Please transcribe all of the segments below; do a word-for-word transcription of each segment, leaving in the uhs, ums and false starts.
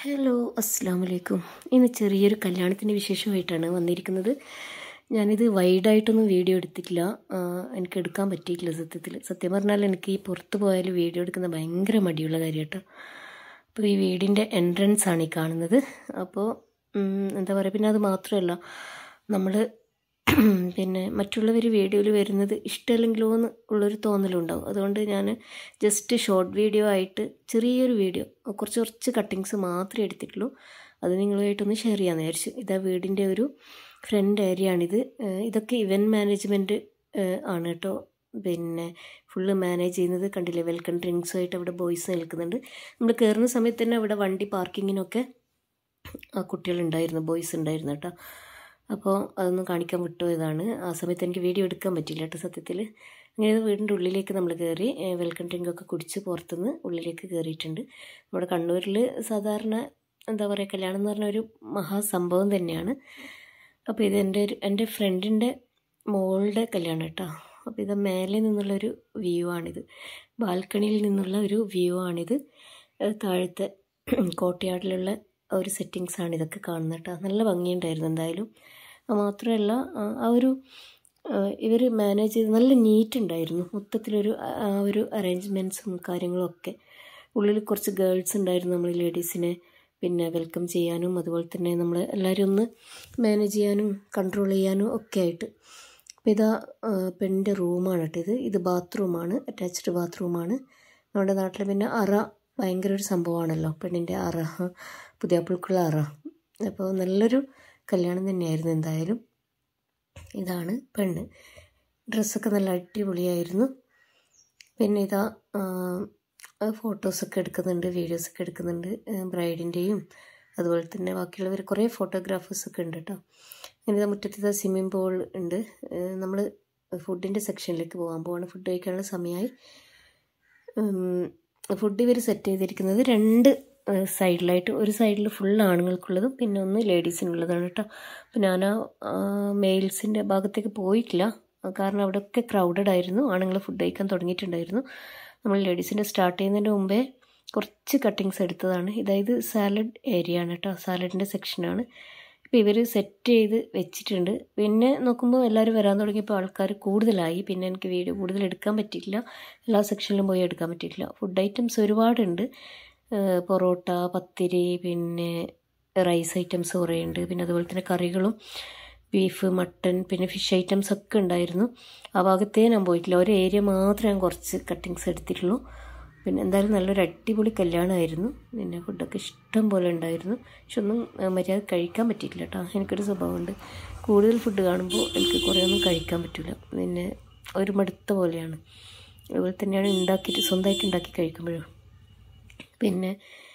Hello അസ്സലാമു അലൈക്കും. ഇന്ന് ചെറിയൊരു കല്യാണത്തിൻ്റെ വിശേഷമായിട്ടാണ് വന്നിരിക്കുന്നത്. ഞാനിത് വൈഡായിട്ടൊന്നും വീഡിയോ എടുത്തിട്ടില്ല, എനിക്ക് എടുക്കാൻ പറ്റിയിട്ടില്ല. സത്യത്തിൽ സത്യം പറഞ്ഞാൽ എനിക്ക് ഈ പുറത്ത് പോയാൽ വീഡിയോ എടുക്കുന്ന ഭയങ്കര മടിയുള്ള കാര്യം കേട്ടോ. അപ്പോൾ ഈ വീടിൻ്റെ എൻട്രൻസ് ആണ് ഈ കാണുന്നത്. അപ്പോൾ എന്താ പറയുക, പിന്നെ അത് മാത്രമല്ല, നമ്മൾ പിന്നെ മറ്റുള്ളവർ വീഡിയോയിൽ വരുന്നത് ഇഷ്ടമല്ലെങ്കിലോ എന്ന് ഉള്ളൊരു തോന്നലുണ്ടാവും. അതുകൊണ്ട് ഞാൻ ജസ്റ്റ് ഷോർട്ട് വീഡിയോ ആയിട്ട് ചെറിയൊരു വീഡിയോ, കുറച്ച് കുറച്ച് കട്ടിങ്സ് മാത്രമേ എടുത്തിട്ടുള്ളൂ. അത് നിങ്ങളുമായിട്ടൊന്ന് ഷെയർ ചെയ്യാമെന്ന് വിചാരിച്ചു. ഇതാ വീടിൻ്റെ ഒരു ഫ്രണ്ട് ഏരിയ ആണിത്. ഇതൊക്കെ ഇവൻറ്റ് മാനേജ്മെൻറ്റ് ആണ് കേട്ടോ. പിന്നെ ഫുള്ള് മാനേജ് ചെയ്യുന്നത് കണ്ടില്ലേ, വെൽക്കം ഡ്രിങ്ക്സുമായിട്ട് അവിടെ ബോയ്സ് നിൽക്കുന്നുണ്ട്. നമ്മൾ കയറുന്ന സമയത്ത് തന്നെ അവിടെ വണ്ടി പാർക്കിങ്ങിനൊക്കെ ആ കുട്ടികളുണ്ടായിരുന്നു, ബോയ്സ് ഉണ്ടായിരുന്നു കേട്ടോ. അപ്പോൾ അതൊന്നും കാണിക്കാൻ വിട്ടുപോയതാണ്. ആ സമയത്ത് എനിക്ക് വീഡിയോ എടുക്കാൻ പറ്റില്ല കേട്ടോ സത്യത്തിൽ. അങ്ങനെ വീടിൻ്റെ ഉള്ളിലേക്ക് നമ്മൾ കയറി വെൽക്കം ഡ്രിങ്കൊക്കെ കുടിച്ച് പുറത്തുനിന്ന് ഉള്ളിലേക്ക് കയറിയിട്ടുണ്ട്. നമ്മുടെ കണ്ണൂരിൽ സാധാരണ എന്താ പറയുക, കല്യാണം എന്ന് പറഞ്ഞ ഒരു മഹാസംഭവം തന്നെയാണ്. അപ്പോൾ ഇത് എൻ്റെ ഒരു എൻ്റെ ഫ്രണ്ടിൻ്റെ മോളുടെ കല്യാണം കേട്ടോ. അപ്പോൾ ഇത് മേലെ നിന്നുള്ളൊരു വ്യൂ ആണിത്, ബാൽക്കണിയിൽ നിന്നുള്ള ഒരു വ്യൂ ആണിത്. താഴത്തെ കോട്ടയാടിലുള്ള ഒരു സെറ്റിങ്സാണ് ഇതൊക്കെ കാണുന്നത് കേട്ടോ. നല്ല ഭംഗിയുണ്ടായിരുന്നു എന്തായാലും. മാത്രമല്ല ആ ഒരു ഇവർ മാനേജ് ചെയ്ത് നല്ല നീറ്റ് ഉണ്ടായിരുന്നു മൊത്തത്തിലൊരു ആ ഒരു അറേഞ്ച്മെൻറ്റ്സും കാര്യങ്ങളും ഒക്കെ. ഉള്ളിൽ കുറച്ച് ഗേൾസ് ഉണ്ടായിരുന്നു, നമ്മൾ ലേഡീസിനെ പിന്നെ വെൽക്കം ചെയ്യാനും അതുപോലെ തന്നെ നമ്മൾ എല്ലാവരും ഒന്ന് മാനേജ് ചെയ്യാനും കൺട്രോൾ ചെയ്യാനും ഒക്കെ ആയിട്ട്. അപ്പോൾ ഇതാ പെണ്ണിൻ്റെ റൂമാണ് കേട്ടോ ഇത്. ഇത് ബാത്റൂമാണ്, അറ്റാച്ച്ഡ് ബാത്റൂമാണ്. നമ്മുടെ നാട്ടിൽ പിന്നെ അറ ഭയങ്കര ഒരു സംഭവമാണല്ലോ, പെണ്ണിൻ്റെ അറ, പുതിയാപ്പിൾക്കുള്ള അറ. അപ്പോൾ നല്ലൊരു കല്യാണം തന്നെയായിരുന്നു എന്തായാലും. ഇതാണ് പെണ്ണ്. ഡ്രസ്സൊക്കെ നല്ല അടിപൊളിയായിരുന്നു. പിന്നെ ഇതാ ഫോട്ടോസൊക്കെ എടുക്കുന്നുണ്ട്, വീഡിയോസൊക്കെ എടുക്കുന്നുണ്ട് ബ്രൈഡിൻ്റെയും അതുപോലെ തന്നെ ബാക്കിയുള്ളവർ കുറേ ഫോട്ടോഗ്രാഫേഴ്സൊക്കെ ഉണ്ട് കേട്ടോ. ഇങ്ങനെ മുറ്റത്ത് ഇതാ സ്വിമ്മിംഗ് പൂൾ ഉണ്ട്. നമ്മൾ ഫുഡിൻ്റെ സെക്ഷനിലേക്ക് പോകാൻ പോവാണ്. ഫുഡ് കഴിക്കാനുള്ള സമയമായി. ഫുഡ് ഇവർ സെറ്റ് ചെയ്തിരിക്കുന്നത് രണ്ട് സൈഡിലായിട്ട്, ഒരു സൈഡിൽ ഫുൾ ആണുങ്ങൾക്കുള്ളതും പിന്നെ ഒന്ന് ലേഡീസിനുള്ളതാണ് കേട്ടോ. അപ്പോൾ ഞാൻ ആ മെയിൽസിൻ്റെ ഭാഗത്തേക്ക് പോയിട്ടില്ല, കാരണം അവിടെയൊക്കെ ക്രൗഡഡ് ആയിരുന്നു. ആണുങ്ങൾ ഫുഡ് കഴിക്കാൻ തുടങ്ങിയിട്ടുണ്ടായിരുന്നു. നമ്മൾ ലേഡീസിൻ്റെ സ്റ്റാർട്ട് ചെയ്യുന്നതിൻ്റെ മുമ്പേ കുറച്ച് കട്ടിങ്സ് എടുത്തതാണ്. ഇതായത് സാലഡ് ഏരിയ ആണ് കേട്ടോ, സാലഡിൻ്റെ സെക്ഷനാണ്. ഇപ്പോൾ ഇവർ സെറ്റ് ചെയ്ത് വെച്ചിട്ടുണ്ട്. പിന്നെ നോക്കുമ്പോൾ എല്ലാവരും വരാൻ തുടങ്ങിയപ്പോൾ ആൾക്കാർ കൂടുതലായി. പിന്നെ എനിക്ക് വീഡിയോ കൂടുതൽ എടുക്കാൻ പറ്റിയിട്ടില്ല, എല്ലാ സെക്ഷനിലും പോയി എടുക്കാൻ പറ്റിയിട്ടില്ല. ഫുഡ് ഐറ്റംസ് ഒരുപാടുണ്ട്. പൊറോട്ട, പത്തിരി, പിന്നെ റൈസ് ഐറ്റംസ് കുറേ ഉണ്ട്. പിന്നെ അതുപോലെ തന്നെ കറികളും ബീഫ്, മട്ടൻ, പിന്നെ ഫിഷ് ഐറ്റംസ് ഒക്കെ ഉണ്ടായിരുന്നു. ആ ഭാഗത്തേ ഞാൻ പോയിട്ടില്ല, ഒരു ഏരിയ മാത്രമേ ഞാൻ കുറച്ച് കട്ടിങ്സ് എടുത്തിട്ടുള്ളൂ. പിന്നെ എന്തായാലും നല്ലൊരു അടിപൊളി കല്യാണമായിരുന്നു. പിന്നെ ഫുഡൊക്കെ ഇഷ്ടം പോലെ ഉണ്ടായിരുന്നു. പക്ഷെ ഒന്നും മര്യാദ കഴിക്കാൻ പറ്റിയിട്ടില്ല കേട്ടോ. എനിക്കൊരു സ്വഭാവമുണ്ട്, കൂടുതൽ ഫുഡ് കാണുമ്പോൾ എനിക്ക് കുറേ ഒന്നും കഴിക്കാൻ പറ്റില്ല, പിന്നെ ഒരു മടുത്ത പോലെയാണ്. അതുപോലെ തന്നെയാണ് ഉണ്ടാക്കിയിട്ട് സ്വന്തമായിട്ട് ഉണ്ടാക്കി കഴിക്കുമ്പോഴും. പിന്നെ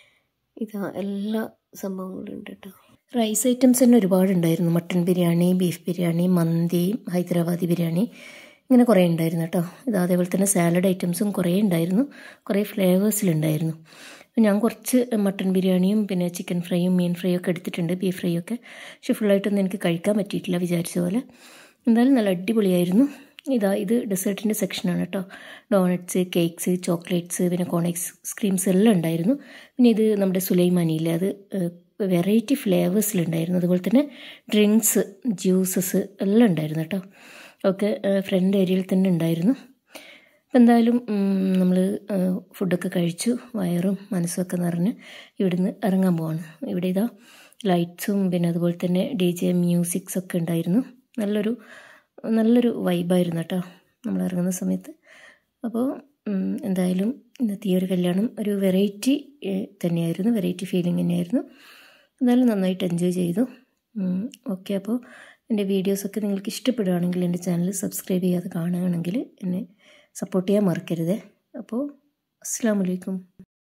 ഇതാ എല്ലാ സംഭവങ്ങളും ഉണ്ട് കേട്ടോ. റൈസ് ഐറ്റംസ് തന്നെ ഒരുപാടുണ്ടായിരുന്നു. മട്ടൻ ബിരിയാണി, ബീഫ് ബിരിയാണി, മന്തി, ഹൈദരാബാദി ബിരിയാണി, ഇങ്ങനെ കുറേ ഉണ്ടായിരുന്നു കേട്ടോ. ഇത് അതേപോലെ തന്നെ സാലഡ് ഐറ്റംസും കുറേ ഉണ്ടായിരുന്നു, കുറേ ഫ്ലേവേഴ്സിലുണ്ടായിരുന്നു. ഞാൻ കുറച്ച് മട്ടൻ ബിരിയാണിയും പിന്നെ ചിക്കൻ ഫ്രൈയും മീൻ ഫ്രൈയും ഒക്കെ എടുത്തിട്ടുണ്ട്, ബീഫ് ഫ്രൈ ഒക്കെ. പക്ഷെ ഫുള്ളായിട്ടൊന്നും എനിക്ക് കഴിക്കാൻ പറ്റിയിട്ടില്ല വിചാരിച്ച പോലെ. എന്തായാലും നല്ല അടിപൊളിയായിരുന്നു. ഇതാ ഇത് ഡെസേർട്ടിൻ്റെ സെക്ഷനാണ് കേട്ടോ. ഡോണറ്റ്സ്, കേക്ക്സ്, ചോക്ലേറ്റ്സ്, പിന്നെ കോൺ ഐസ്ക്രീംസ് എല്ലാം ഉണ്ടായിരുന്നു. പിന്നെ ഇത് നമ്മുടെ സുലൈമാനിയിലെ അത് വെറൈറ്റി ഫ്ലേവേഴ്സിലുണ്ടായിരുന്നു. അതുപോലെ തന്നെ ഡ്രിങ്ക്സ്, ജ്യൂസസ് എല്ലാം ഉണ്ടായിരുന്നു കേട്ടോ. ഒക്കെ ഫ്രണ്ട് ഏരിയയിൽ തന്നെ ഉണ്ടായിരുന്നു. അപ്പം എന്തായാലും നമ്മൾ ഫുഡൊക്കെ കഴിച്ചു, വയറും മനസ്സുമൊക്കെ നിറഞ്ഞ് ഇവിടുന്ന് ഇറങ്ങാൻ പോവാണ്. ഇവിടെ ഇതാ ലൈറ്റ്സും പിന്നെ അതുപോലെ തന്നെ ഡി ജെ മ്യൂസിക്സ് ഒക്കെ ഉണ്ടായിരുന്നു. നല്ലൊരു നല്ലൊരു വൈബായിരുന്നു കേട്ടോ നമ്മൾ ഇറങ്ങുന്ന സമയത്ത്. അപ്പോൾ എന്തായാലും ഇന്നത്തെ ഈ ഒരു കല്യാണം ഒരു വെറൈറ്റി തന്നെയായിരുന്നു, വെറൈറ്റി ഫീലിംഗ് തന്നെയായിരുന്നു. എന്തായാലും നന്നായിട്ട് എൻജോയ് ചെയ്തു. ഓക്കെ, അപ്പോൾ എൻ്റെ വീഡിയോസൊക്കെ നിങ്ങൾക്ക് ഇഷ്ടപ്പെടുകയാണെങ്കിൽ എൻ്റെ ചാനൽ സബ്സ്ക്രൈബ് ചെയ്യാതെ കാണുകയാണെങ്കിൽ എന്നെ സപ്പോർട്ട് ചെയ്യാൻ മറക്കരുത്. അപ്പോൾ അസ്സലാമു അലൈക്കും.